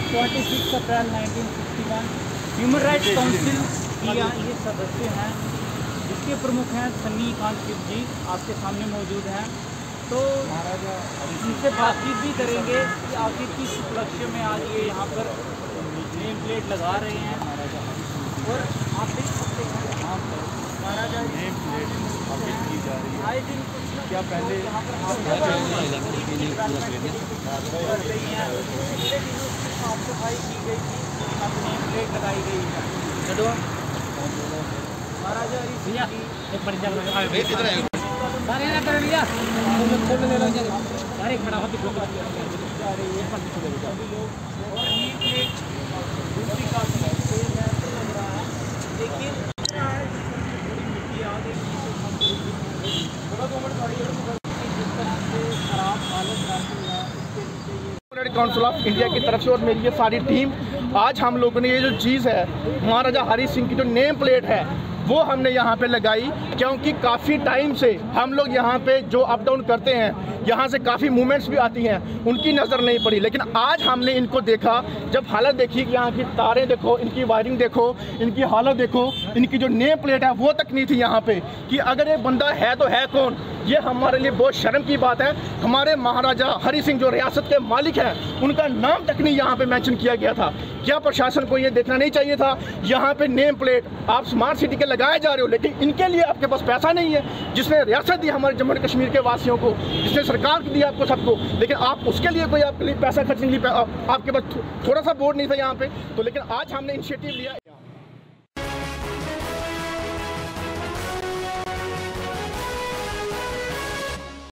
26 अप्रैल 1961 human rights council की ये सदस्य हैं, जिसके प्रमुख हैं सन्नी कांत शिव जी, आपके सामने मौजूद हैं। तो इनसे बातचीत भी करेंगे कि आखिर किस उपलक्ष्य में आज ये यहाँ पर नेम प्लेट लगा रहे हैं। और आप देख सकते हैं महाराजा नेम प्लेट स्थापित की जा रही है। आए दिन क्या पहले यहाँ पर साफ सफाई की गई थी, अब नेम प्लेट लगाई गई है। महाराजा भैया एक परिचय सारे खड़ा होती काउंसिल ऑफ इंडिया की तरफ से और मेरी ये सारी टीम, आज हम लोगों ने ये जो चीज़ है महाराजा हरी सिंह की जो नेम प्लेट है वो हमने यहाँ पे लगाई, क्योंकि काफ़ी टाइम से हम लोग यहाँ पे जो अप डाउन करते हैं, यहाँ से काफ़ी मूवमेंट्स भी आती हैं, उनकी नज़र नहीं पड़ी। लेकिन आज हमने इनको देखा, जब हालत देखी कि यहाँ की तारें देखो, इनकी वायरिंग देखो, इनकी हालत देखो, इनकी जो नेम प्लेट है वो तक नहीं थी यहाँ पे, कि अगर ये बंदा है तो है कौन। ये हमारे लिए बहुत शर्म की बात है। हमारे महाराजा हरी सिंह जो रियासत के मालिक हैं, उनका नाम तक नहीं यहाँ पे मेंशन किया गया था। क्या प्रशासन को ये देखना नहीं चाहिए था? यहाँ पे नेम प्लेट आप स्मार्ट सिटी के लगाए जा रहे हो, लेकिन इनके लिए आपके पास पैसा नहीं है। जिसने रियासत दी हमारे जम्मू कश्मीर के वासियों को, जिसने सरकार दी आपको सबको, लेकिन आप उसके लिए कोई आपके लिए पैसा खर्चने के लिए आपके पास थोड़ा सा बोर्ड नहीं था यहाँ पे। तो लेकिन आज हमने इनिशिएटिव लिया।